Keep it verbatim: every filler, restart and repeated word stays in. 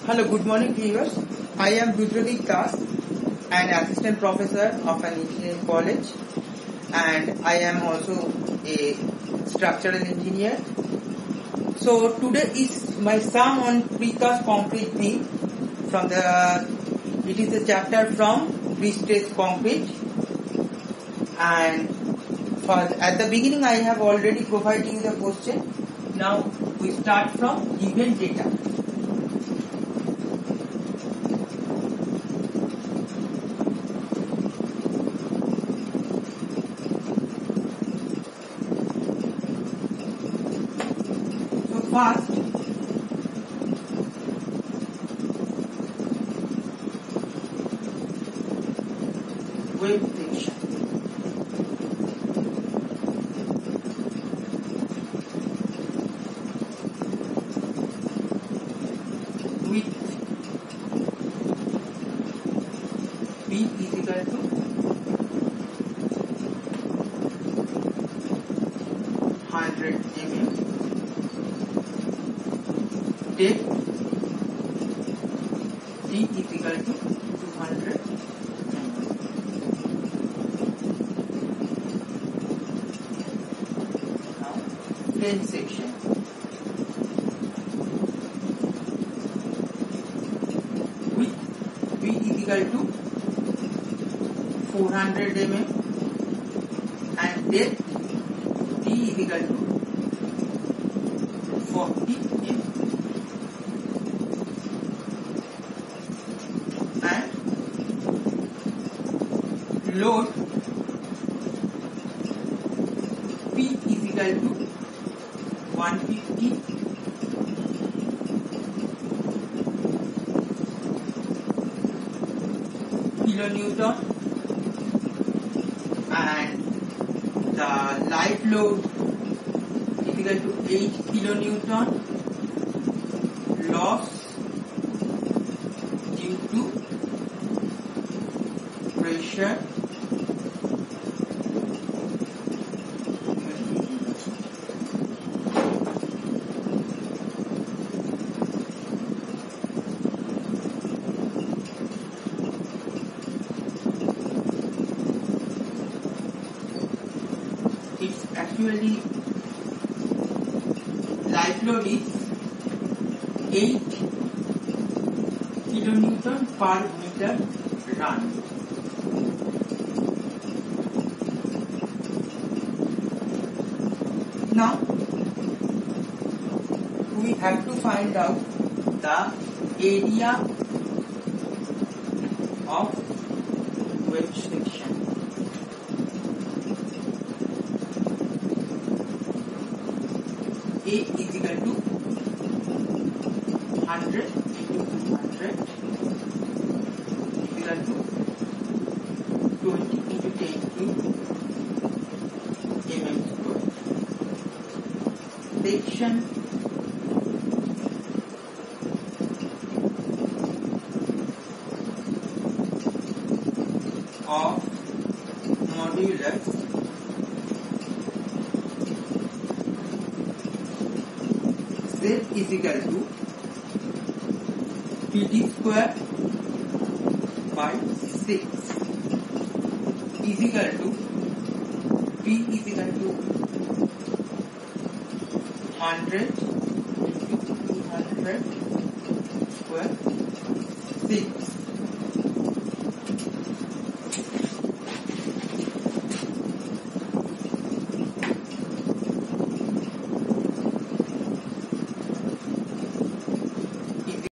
Hello, good morning viewers. I am Rudradip Das, an assistant professor of an engineering college, and I am also a structural engineer. So today is my sum on precast concrete beam from the, it is a chapter from pre-stressed concrete, and for, at the beginning I have already provided you the question. Now we start from given data. First, wave section. Width B is equal to one hundred millimeters. Depth D is equal to two hundred millimeters. Now, plane section. Width B is equal to four hundred millimeters and depth D is equal to forty millimeters. Load P is equal to one hundred fifty kilonewton, and the light load is equal to eight kilonewton. Loss due to pressure it's actually light load is eight kilonewton per meter run. Now we have to find out the area of wedge section. A is equal to one hundred into two hundred is equal to twenty into ten cube mm square. Section of modulus Z is equal to P D square by six is equal to P is equal to one hundred into two hundred square six.